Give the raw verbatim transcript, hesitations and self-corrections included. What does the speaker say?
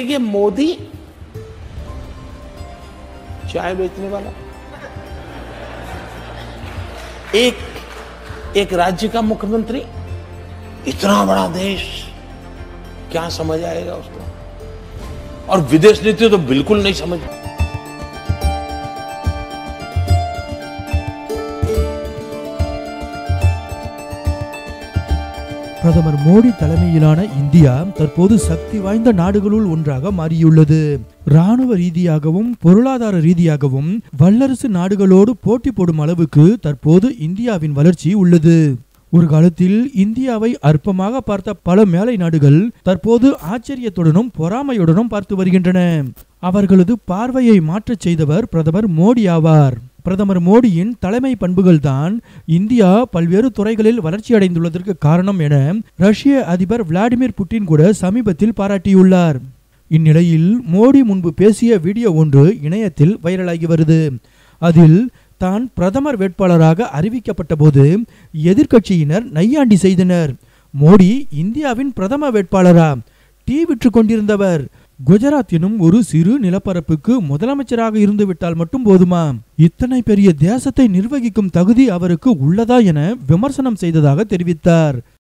देखिए मोदी चाय बेचने वाला एक एक राज्य का मुख्यमंत्री, इतना बड़ा देश क्या समझ आएगा उसको, और विदेश नीति तो बिल्कुल नहीं समझ। பிரதமர் மோடி தலைமையிலான இந்தியா தற்போது சக்தி வாய்ந்த நாடுகளுள் ஒன்றாக மாறியுள்ளது. ராணுவ ரீதியாகவும் பொருளாதார ரீதியாகவும் வல்லரசு நாடுகளோடு போட்டி போடும் அளவுக்கு தற்போது இந்தியாவின் வளர்ச்சி உள்ளது. ஒரு காலத்தில் இந்தியாவை அற்பமாக பார்த்த பல மேலை நாடுகள் தற்போது ஆச்சரியத்துடனும் பொறாமையுடனும் பார்த்து வருகின்றன. அவர்களது பார்வையை மாற்றச் செய்தவர் பிரதமர் மோடி ஆவார். பிரதமர் மோடியின் தலைமை பண்புகள் தான் இந்தியா பல்வேறு துறைகளில் வளர்ச்சி அடைந்துள்ளதற்கு காரணம் என ரஷ்ய அதிபர் விளாடிமிர் புட்டின் கூட சமீபத்தில் பாராட்டியுள்ளார். இந்நிலையில் மோடி முன்பு பேசிய வீடியோ ஒன்று இணையத்தில் வைரலாகி வருது. அதில் தான் பிரதமர் வேட்பாளராக அறிவிக்கப்பட்ட போது எதிர்க்கட்சியினர் நையாண்டி செய்தனர். மோடி இந்தியாவின் பிரதம வேட்பாளரா? டீ விற்று கொண்டிருந்தவர். குஜராத் எனும் ஒரு சிறு நிலப்பரப்புக்கு முதலமைச்சராக இருந்து விட்டால் மட்டும் போதுமா? இத்தனை பெரிய தேசத்தை நிர்வகிக்கும் தகுதி அவருக்கு உள்ளதா என விமர்சனம் செய்ததாக தெரிவித்தார்.